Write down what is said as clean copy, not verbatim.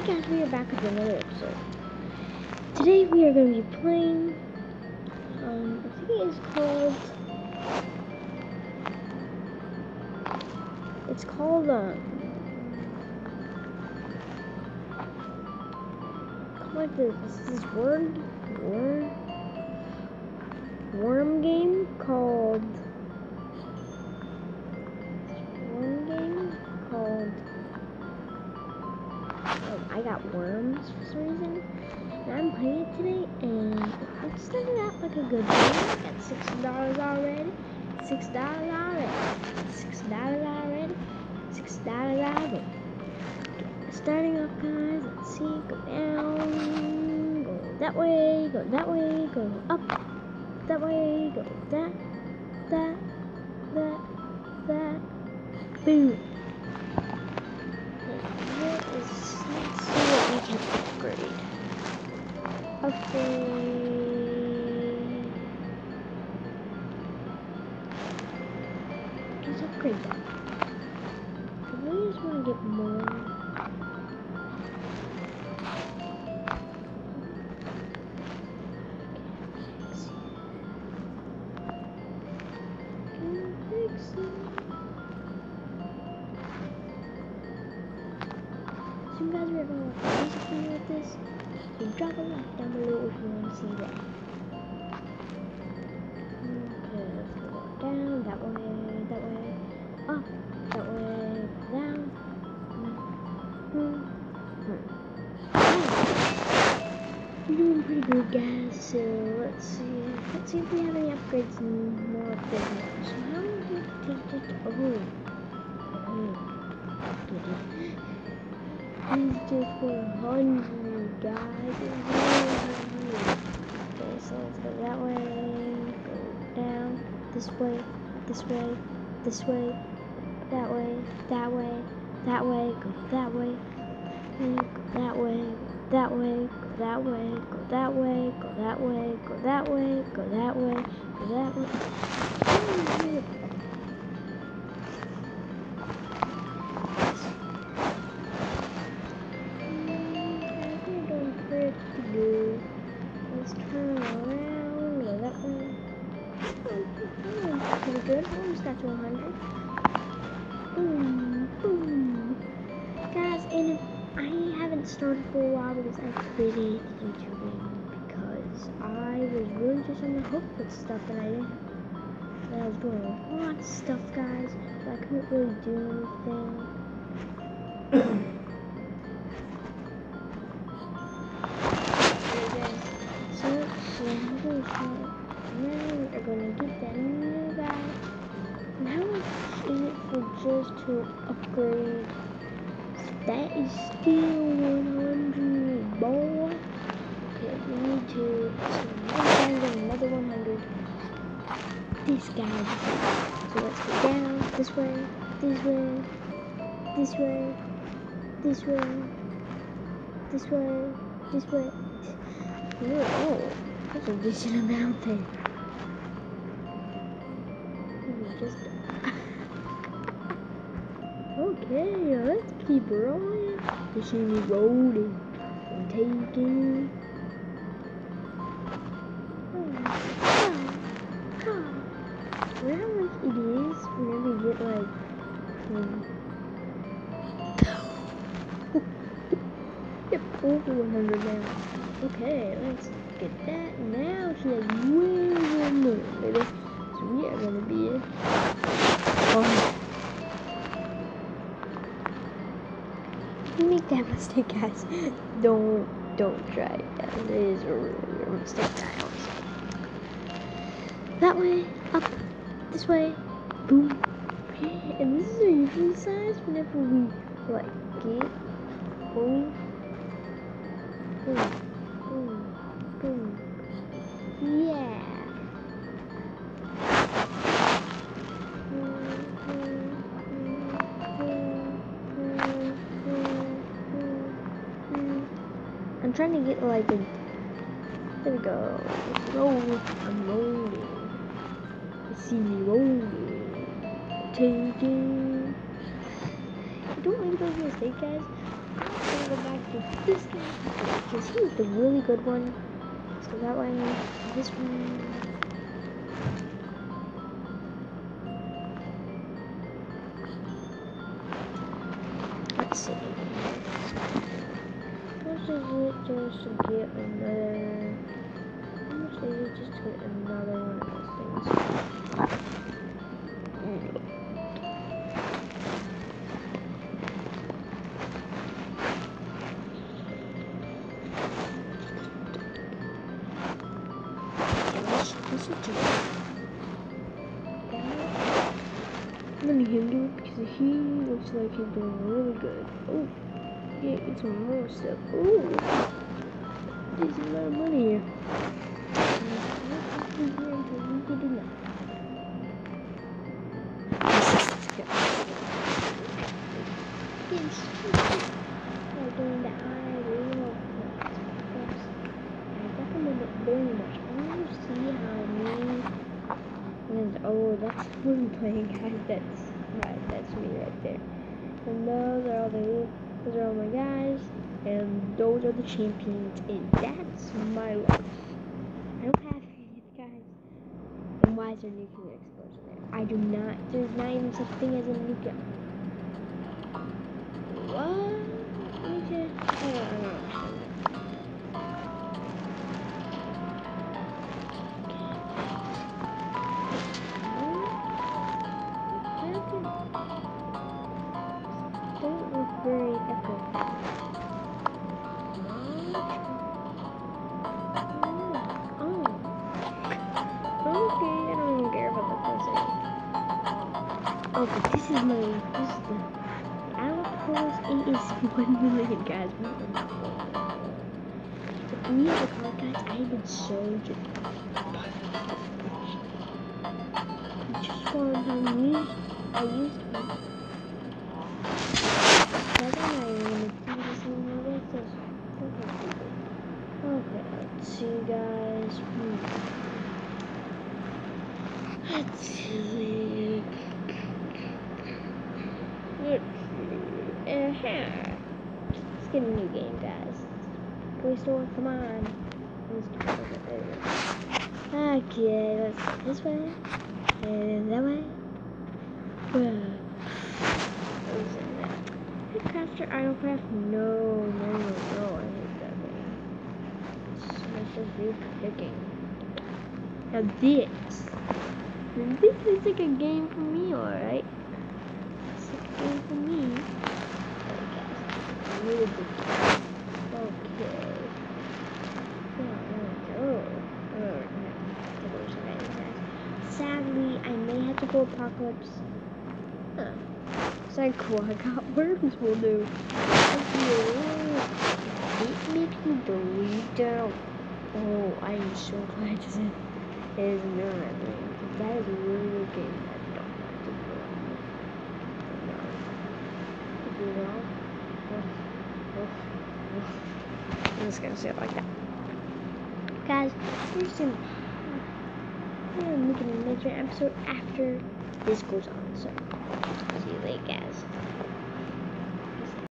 guys, we are back with another episode. Today we are going to be playing, I think it is called, like this worm game called, I got worms for some reason, and I'm playing it today, and it started out like a good game. I got $6 already, $6 already. Starting off, guys, let's see, go down, go that way, go up, that way, go that, boom. Let's see what we can upgrade. Let's upgrade that. I really just want to get more. So you guys are ever want to do something with this, so drop a like down below if you want to see that. Okay, let's go down, that way, up, that way, down. We're doing pretty good, guys, so let's see if we have any upgrades and more upgrades. So how am I going to take it? He's just 100, guys. Okay, so let's go that way, go down, this way, that way, go that way, go that way, go that way, go that way, go that way, go that way, go that way, go that way, go that way. Let's turn around, go that way. Pretty good, almost got to 100. Boom. Guys, and I haven't started for a while because I quit YouTubing because I was really just on the hook with stuff and I was doing a lot of stuff, guys, but I couldn't really do anything. Now we are going to get that new guy. And how much is it for just to upgrade? That is still 100, boy. Okay, we need to another 100. This guy. So let's go down this way. Oh, that's a decent amount there. Okay, let's keep rolling. You see me rolling and taking. You know how much it is whenever you get like over 100 now. Okay, let's get that. Now she has way more, baby. So we are gonna be you make that mistake, guys. Don't try it, guys. It is a real mistake, guys. That way, up, this way, boom. And this is our usual size whenever we get boom. Yeah. I'm trying to get like a. There we go. I'm rolling. You see me rolling. Taking. Don't make those mistakes, guys. go back to this game because he's the really good one. So that way, this one. Let's see. How much is it just to get another? How much is it just to get another one of those things? I'm letting him do it because he looks like he's doing really good. Oh, yeah, get some more stuff. Oh, decent amount of money here. Oh, that's who I'm playing, guys. That's me right there. And those are all my guys, and those are the champions, and that's my life. I don't have any guys. And why is there nuclear explosion there? I do not. There's not even such thing as a nuclear. What? Okay. I don't know. Don't look very epic. Oh. Okay, I don't even care about the closing. Oh, but this is the Outpost 8 is 1 million, guys. If we have a card, guys, I have been so just one time I used one. Okay, let's see, guys. Let's see. Let's get a new game, guys. Toy Store, come on. Okay, let's go this way. And that way. Crafter Idlecraft? No, I hate that game. It's just real picking. Now this is like a game for me, alright? It's like a game for me. Really good. Okay. Sadly, I may have to go Apocalypse. Huh. It's like cool, I got worms will do. It makes me believe down. Oh, I am so glad it is not that is a really good game. I don't like to do it all. I'm just gonna say it like that. Guys, we're making another episode after this goes on, so see you later, guys.